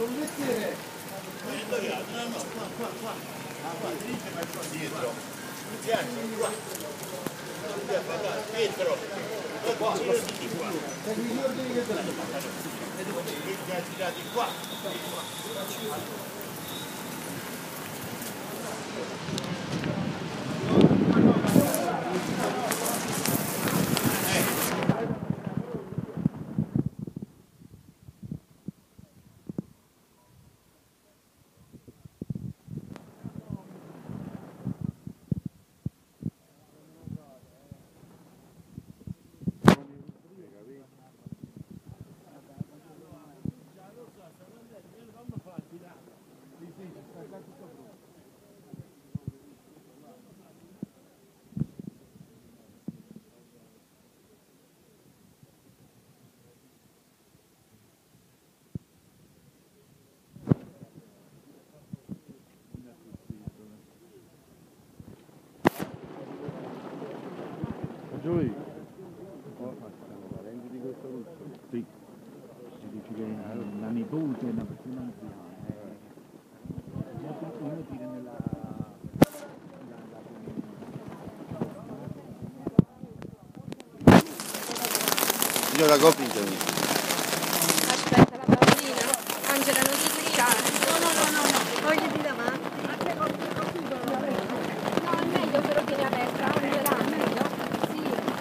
Dietro. Qua. Dietro. Qua. Di qua. Girati qua. Gioi, siamo parenti di questo russo? Sì, si dice che è la nipote è una persona anziana. Uno tira nella Signora Coppington. Aspetta, la bambina. Angela, non ti tirare. No, voglio tirare.